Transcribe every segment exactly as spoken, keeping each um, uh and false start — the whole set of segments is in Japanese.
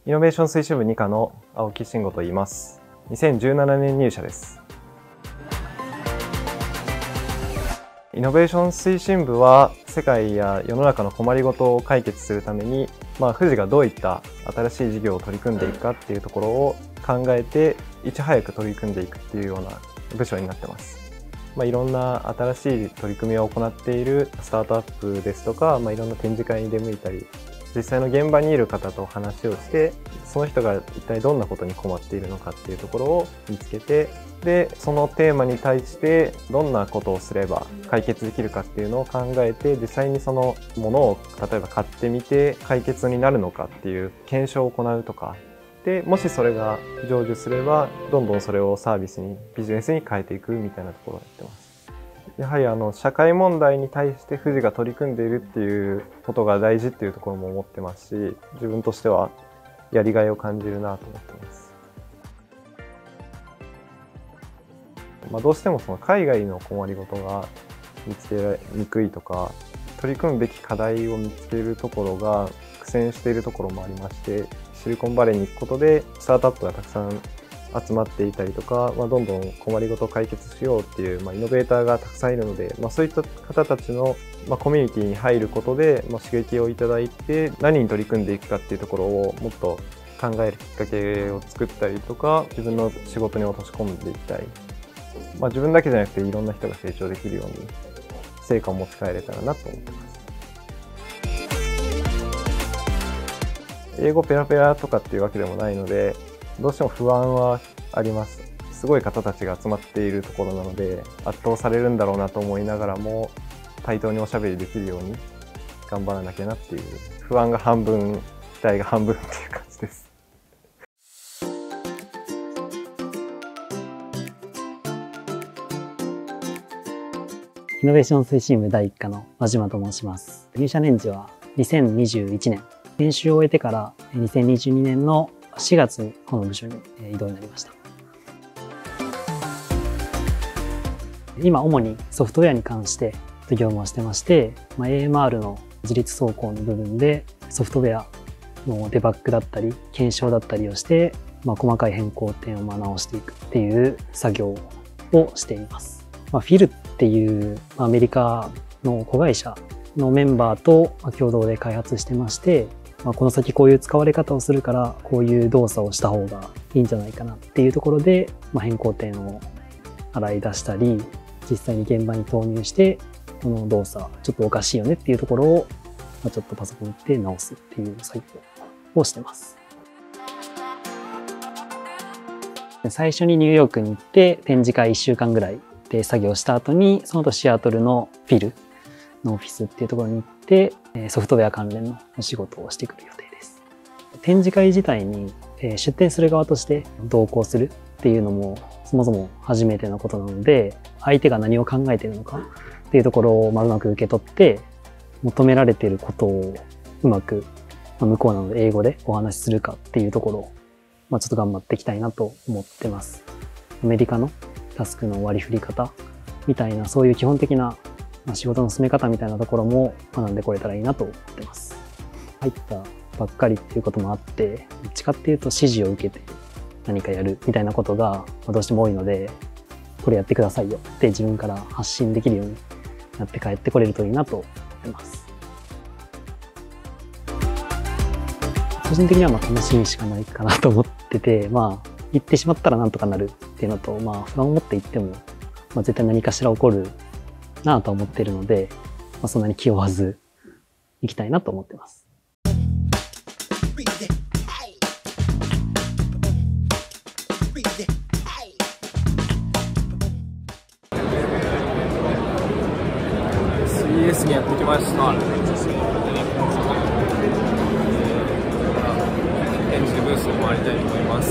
イノベーション推進部に課の青木慎吾と言います。にせんじゅうななねん入社です。イノベーション推進部は世界や世の中の困りごとを解決するために、まあ、富士がどういった新しい事業を取り組んでいくかっていうところを考えていち早く取り組んでいくっていうような部署になってます。まあ、いろんな新しい取り組みを行っているスタートアップですとか、まあ、いろんな展示会に出向いたり、実際の現場にいる方と話をして、その人が一体どんなことに困っているのかっていうところを見つけて、で、そのテーマに対してどんなことをすれば解決できるかっていうのを考えて、実際にそのものを例えば買ってみて解決になるのかっていう検証を行うとか、で、もしそれが成就すれば、どんどんそれをサービスに、ビジネスに変えていくみたいなところをやってます。やはりあの社会問題に対して富士が取り組んでいるっていうことが大事っていうところも思ってますし、自分としてはやりがいを感じるなと思ってます。まあ、どうしてもその海外の困りごとが見つけにくいとか、取り組むべき課題を見つけるところが苦戦しているところもありまして、シリコンバレーに行くことでスタートアップがたくさん集まっていたりとか、まあ、どんどん困りごとを解決しようっていう、まあ、イノベーターがたくさんいるので、まあ、そういった方たちの、まあ、コミュニティに入ることで、まあ、刺激をいただいて何に取り組んでいくかっていうところをもっと考えるきっかけを作ったりとか、自分の仕事に落とし込んでいきたい。まあ、自分だけじゃなくていろんな人が成長できるように成果を持ち帰れたらなと思ってます。英語ペラペラとかっていうわけでもないので、どうしても不安はあります。すごい方たちが集まっているところなので、圧倒されるんだろうなと思いながらも、対等におしゃべりできるように頑張らなきゃなっていう、不安が半分、期待が半分っていう感じです。 イノベーション推進部だいいっ課の和島と申します。入社年次はにせんにじゅういちねん。研修を終えてからにせんにじゅうにねんのしがつにこの部署に異動になりました。今主にソフトウェアに関して業務をしてまして、まあ、エーエムアール の自律走行の部分でソフトウェアのデバッグだったり検証だったりをして、まあ、細かい変更点を直していくっていう作業をしています。まあ、フィルっていうアメリカの子会社のメンバーと共同で開発してまして、まあ、この先こういう使われ方をするからこういう動作をした方がいいんじゃないかなっていうところで、まあ、変更点を洗い出したり、実際に現場に投入してこの動作ちょっとおかしいよねっていうところを、まあ、ちょっとパソコンで直すっていう作業をしてます。最初にニューヨークに行って展示会いっしゅうかんぐらいで作業した後に、その後シアトルのフィルのオフィスっていうところに行ってソフトウェア関連のお仕事をしてくる予定です。展示会自体に出展する側として同行するっていうのもそもそも初めてのことなので、相手が何を考えているのかっていうところをうまく受け取って、求められていることをうまく向こうなので英語でお話しするかっていうところを、まあ、ちょっと頑張っていきたいなと思ってます。アメリカのタスクの割り振り方みたいな、そういう基本的な仕事の進め方みたいなところも学んでこれたらいいなと思ってます。入ったばっかりっていうこともあって、どっちかっていうと指示を受けて何かやるみたいなことがどうしても多いので、これやってくださいよって自分から発信できるようになって帰ってこれるといいなと思ってます。個人的にはまあ楽しみしかないかなと思ってて、まあ行ってしまったらなんとかなるっていうのと、まあ不安を持って行っても、まあ、絶対何かしら起こるなぁと思っているので、まあ、そんなに気負わず行きたいなと思ってます。 シーエス にやってきました。展示ブースを回りたいと思います。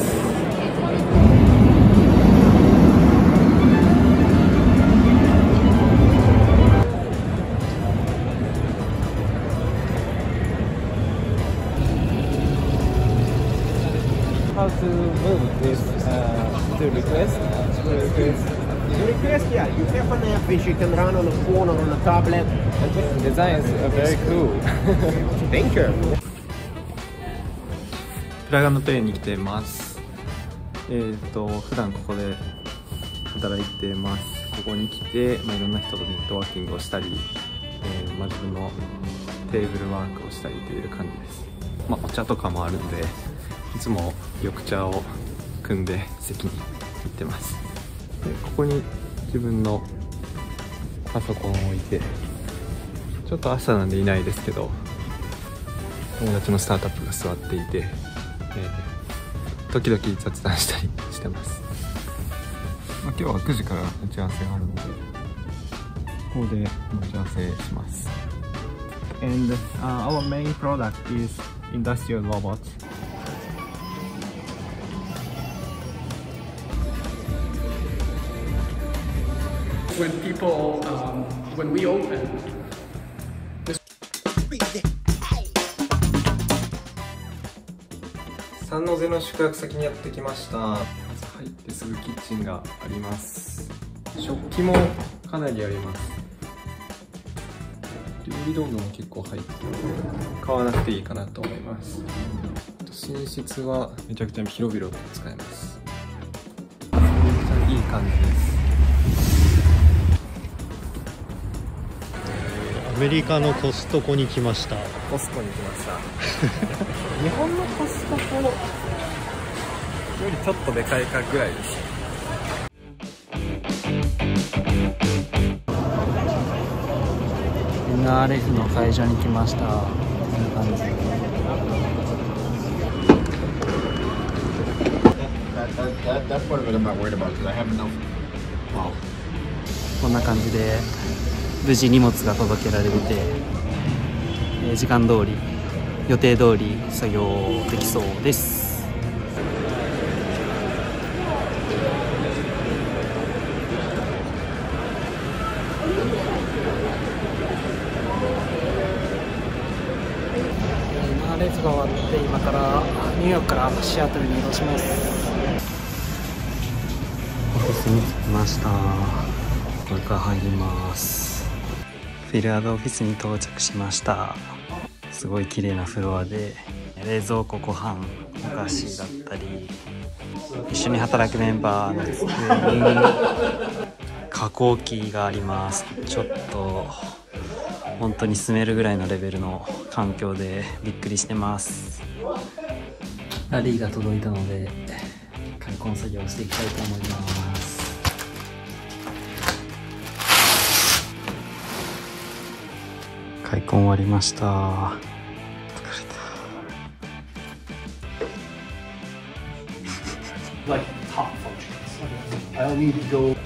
How to move this uh, to request? To request. To request, yeah, you have an app which you can run on a phone or on a tablet. And the designs are very cool. Thank you. プラガのプレイに来てます。えっと普段ここで働いてます。ここに来て、まあ、いろんな人とネットワーキングをしたり、えーまあ、自分のテーブルワークをしたりという感じです。まあ、お茶とかもあるんで、いつも緑茶を組んで席に行ってます。でここに自分のパソコンを置いて、ちょっと朝なんでいないですけど、友達のスタートアップが座っていて、えー、時々雑談したりしてます。まあ、今日はくじから打ち合わせがあるので、ここで打ち合わせします。And、uh, our main product is industrial robots. When people, um, when we open, 三ノ瀬の宿泊先にやってきました。まず入ってすぐキッチンがあります。食器もかなりあります。料理道具も結構入ってるので買わなくていいかなと思います。寝室はめちゃくちゃ広々と使えます。めちゃくちゃいい感じです。 アメリカのコストコに来ました。 コスコに来ました日本のコストコよりちょっとでかいかぐらいです。 エヌアールエフ の会場に来ました。こんな感じ。こんな感じで無事荷物が届けられてて、えー、時間通り予定通り作業できそうです。エヌアールエフ が終わって今からニューヨークからシアトルに移動します。オフィスに着きました。これから入ります。フィルアドオフィスに到着しました。すごい綺麗なフロアで、冷蔵庫、ご飯、お菓子だったり、一緒に働くメンバーの机に加工機があります。ちょっと本当に住めるぐらいのレベルの環境でびっくりしてます。ラリーが届いたので開墾作業をしていきたいと思います。開墾終わりました。疲れた。 like top functions. I'll need to go.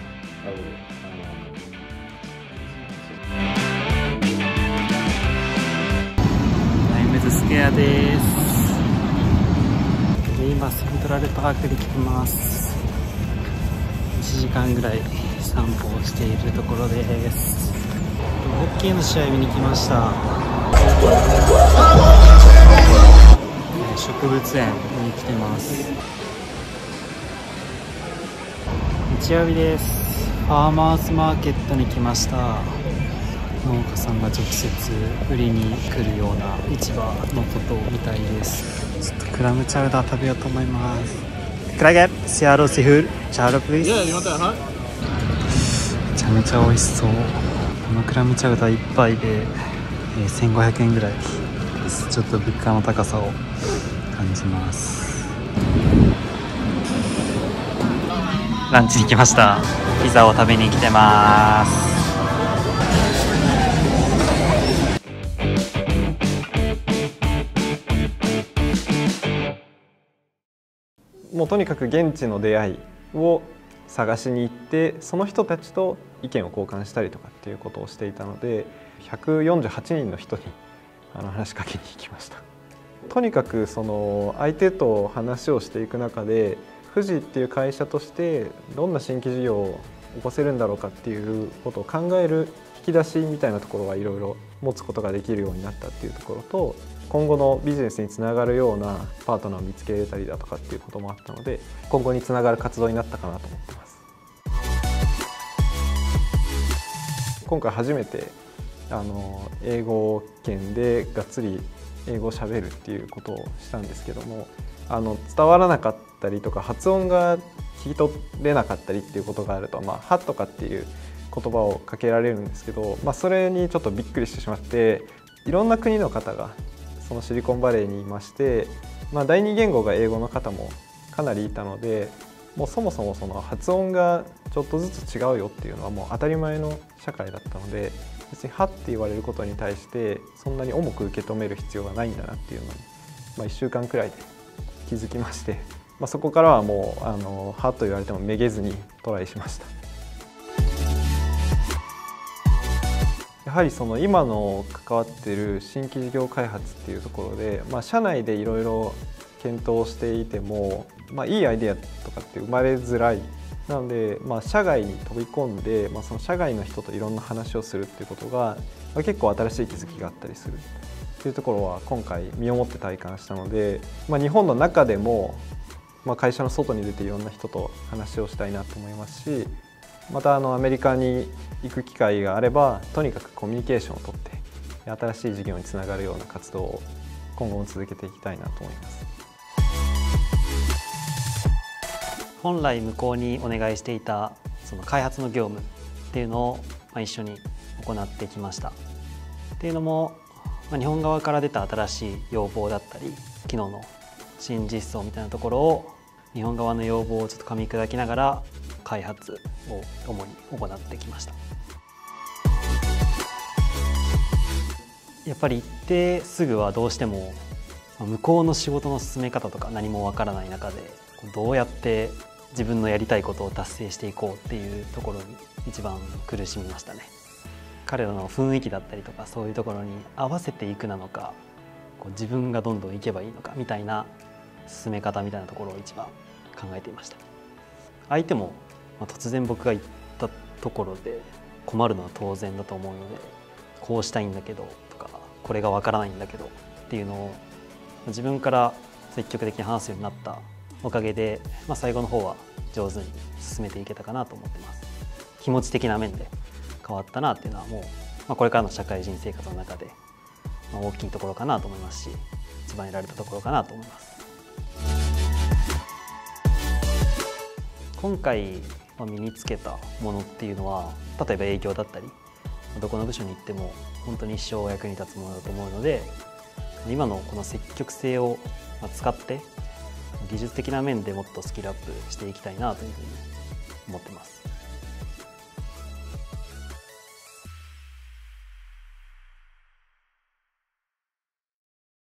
タイムズスクエアです。で今セントラルパークに来てます。いちじかんぐらい散歩をしているところです。ホッケーの試合見に来ました。植物園に来てます。日曜日です。ファーマーズマーケットに来ました。農家さんが直接売りに来るような市場のことみたいです。ちょっとクラムチャウダー食べようと思います。Can I get Seattle seafood chowder please? Yeah, you want that, huh? めちゃめちゃ美味しそう。このクラムチャウダーいっぱいで、えー、せんごひゃくえんぐらいです。ちょっと物価の高さを感じます。ランチに来ました。ピザを食べに来てます。 もうとにかく現地の出会いを探しに行って、その人たちと意見を交換したりとかっていうことをしていたので、ひゃくよんじゅうはちにんの人にあの話しかけに行きました。とにかくその相手と話をしていく中で、富士っていう会社としてどんな新規事業を起こせるんだろうかっていうことを考える引き出しみたいなところはいろいろ持つことができるようになったっていうところと、今後のビジネスにつながるようなパートナーを見つけれたりだとかっていうこともあったので、今後につながる活動になったかなと思ってます。今回初めてあの英語圏でがっつり英語をしゃべるっていうことをしたんですけども、 あの伝わらなかったりとか発音が聞き取れなかったりっていうことがあると、まあ、はとかっていう言葉をかけられるんですけど、まあ、それにちょっとびっくりしてしまって、いろんな国の方がそのシリコンバレーにいまして、まあ、第二言語が英語の方もかなりいたので、もうそもそもその発音がちょっとずつ違うよっていうのはもう当たり前の社会だったので、別に「は」って言われることに対してそんなに重く受け止める必要がないんだなっていうのに、まあ、いっしゅうかんくらいで気づきまして、まあ、そこからはもうあの「は」と言われてもめげずにトライしました。やはりその今の関わっている新規事業開発っていうところで、まあ、社内でいろいろ検討していても、まあ、いいアイデアとかって生まれづらい。なので、まあ、社外に飛び込んで、まあ、その社外の人といろんな話をするっていうことが、まあ、結構新しい気づきがあったりするっていうところは今回身をもって体感したので、まあ、日本の中でも、まあ、会社の外に出ていろんな人と話をしたいなと思いますし、またあのアメリカに行く機会があればとにかくコミュニケーションをとって新しい事業につながるような活動を今後も続けていきたいなと思います。 本来向こうにお願いしていたその開発の業務っていうのをまあ一緒に行ってきました。っていうのも、まあ、日本側から出た新しい要望だったり機能の新実装みたいなところを日本側の要望をちょっと噛み砕きながら開発を主に行ってきました。やっぱり行ってすぐはどうしても向こうの仕事の進め方とか何もわからない中でどうやって自分のやりたいことを達成していこうっていうところに一番苦しみましたね。彼らの雰囲気だったりとかそういうところに合わせていくなのか、こう自分がどんどん行けばいいのかみたいな進め方みたいなところを一番考えていました。相手もまあ突然僕が言ったところで困るのは当然だと思うので、こうしたいんだけどとかこれがわからないんだけどっていうのを自分から積極的に話すようになったおかげで、まあ、最後の方は上手に進めていけたかなと思ってます。気持ち的な面で変わったなっていうのはもう、まあ、これからの社会人生活の中で、まあ、大きいところかなと思いますし、一番得られたところかなと思います。今回身につけたものっていうのは、例えば営業だったりどこの部署に行っても本当に一生お役に立つものだと思うので、今のこの積極性を使って技術的な面でもっとスキルアップしていきたいなというふうに思ってます。